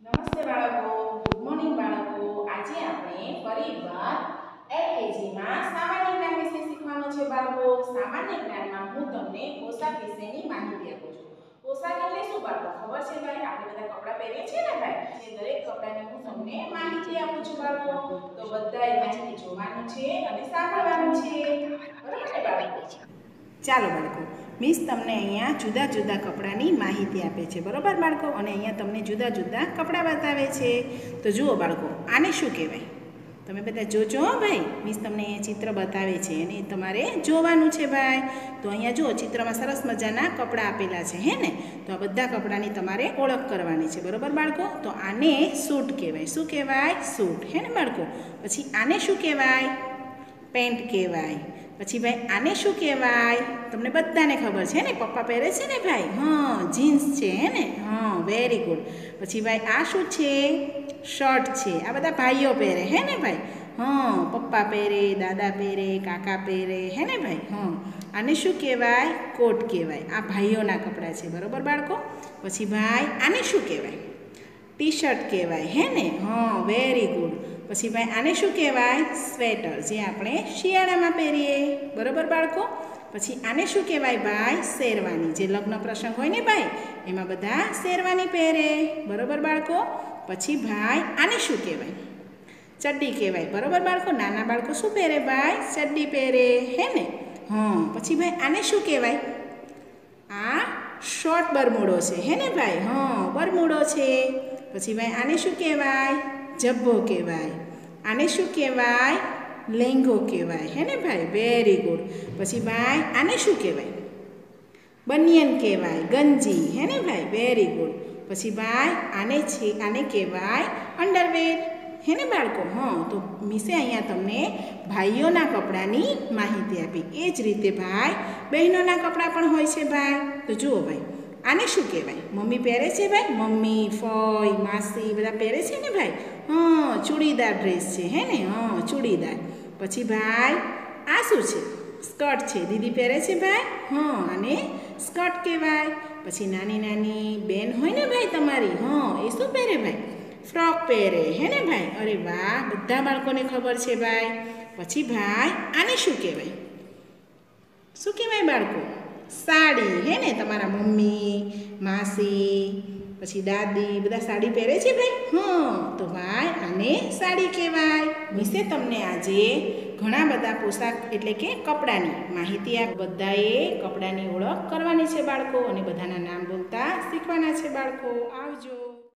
નમસ્તે બાળકો, good morning બાળકો। આજે આપણે ફરીવાર એલકેજીમાં સામાન્ય જ્ઞાન વિશે શીખવાનું છે બાળકો। સામાન્ય જ્ઞાનમાં હું તમને પોશાક વિશેની માહિતી આપું છું। પોશાક એટલે શું બાળકો? ખબર છે ભાઈ? આપણે બધા કપડાં પહેરીએ છીએ ને ભાઈ, એ દરેક કપડાની હું તમને માહિતી આપું છું બાળકો। તો બધાએ માહિતી જોવાનું છે અને સાંભળવાનું છે, બરાબર ને બાળકો? ચાલો બાળકો, મિસ તમને અહીંયા જુદા જુદા કપડાની માહિતી આપે છે, બરાબર બાળકો? અને અહીંયા તમને જુદા જુદા કપડાં બતાવે છે। તો જુઓ બાળકો, આને શું કહેવાય? તમે બધા જોજો હો ભાઈ, મિસ તમને અહીંયા ચિત્ર બતાવે છે અને તમારે જોવાનું છે ભાઈ। તો અહીંયા જુઓ, ચિત્રમાં સરસ મજાના કપડાં આપેલા છે, હે ને? તો આ બધા કપડાની તમારે ઓળખ કરવાની છે, બરાબર બાળકો? તો આને સૂટ કહેવાય। શું કહેવાય? સૂટ, હે ને બાળકો? પછી આને શું કહેવાય? પેન્ટ કહેવાય। પછી ભાઈ આને શું કહેવાય? તમને બધાને ખબર છે ને, પપ્પા પહેરે છે ને ભાઈ, હા, જીન્સ છે, હે ને? હા, વેરી ગુડ। પછી ભાઈ આ શું છે? શર્ટ છે। આ બધા ભાઈઓ પહેરે, હે ને ભાઈ? હા, પપ્પા પહેરે, દાદા પહેરે, કાકા પહેરે, હે ને ભાઈ? હા, આને શું કહેવાય? કોટ કહેવાય। આ ભાઈઓના કપડાં છે, બરાબર બાળકો? પછી ભાઈ આને શું કહેવાય? ટી શર્ટ કહેવાય, હે ને? હા, વેરી ગુડ। પછી ભાઈ આને શું કહેવાય? સ્વેટર, જે આપણે શિયાળામાં પહેરીએ, બરાબર બાળકો? પછી આને શું કહેવાય ભાઈ? શેરવાની, જે લગ્ન પ્રસંગ હોય ને ભાઈ, એમાં બધા શેરવાની પહેરે, બરાબર બાળકો? પછી ભાઈ આને શું કહેવાય? ચડ્ડી કહેવાય, બરાબર બાળકો? નાના બાળકો શું પહેરે ભાઈ? ચડ્ડી પહેરે, હે ને? હા, પછી ભાઈ આને શું કહેવાય? આ શોર્ટ બરમૂડો છે, હે ને ભાઈ? હા, બરમૂડો છે। પછી ભાઈ આને શું કહેવાય? જબ્બો કહેવાય। આને શું કહેવાય? લેંઘો કહેવાય, હે ને ભાઈ? Very good. પછી ભાઈ આને શું કહેવાય? બનિયન કહેવાય, ગંજી, હે ને ભાઈ? Very good. પછી ભાઈ આને કહેવાય અંડરવેર, હે ને બાળકો? હા, તો મિસે અહીંયા તમને ભાઈઓના કપડાની માહિતી આપી। એ જ રીતે ભાઈ બહેનોના કપડાં પણ હોય છે ભાઈ। તો જુઓ ભાઈ, આને શું કહેવાય? મમ્મી પહેરે છે ભાઈ, મમ્મી, ફોઈ, માસી બધા પહેરે છે ને ભાઈ? હા, ચૂડીદાર ડ્રેસ છે, હે ને? હા, ચૂડીદાર। પછી ભાઈ આ શું છે? સ્કર્ટ છે, દીદી પહેરે છે ભાઈ? હા, આને સ્કર્ટ કહેવાય। પછી નાની નાની બેન હોય ને ભાઈ તમારી, હા, એ શું પહેરે ભાઈ? ફ્રોક પહેરે, હે ને ભાઈ? અરે વાહ, બધા બાળકોને ખબર છે ભાઈ। પછી ભાઈ આને શું કહેવાય? શું કહેવાય બાળકો? સાડી, હે ને? તમારા મમ્મી, માસી, પછી દાદી બધા સાડી પહેરે છે ભાઈ? હા, તો ભાઈ આને સાડી કહેવાય। મિસે તમને આજે ઘણા બધા પોશાક એટલે કે કપડાની માહિતી આપ, બધાએ કપડાની ઓળખ કરવાની છે બાળકો, અને બધાના નામ બોલતા શીખવાના છે બાળકો। આવજો।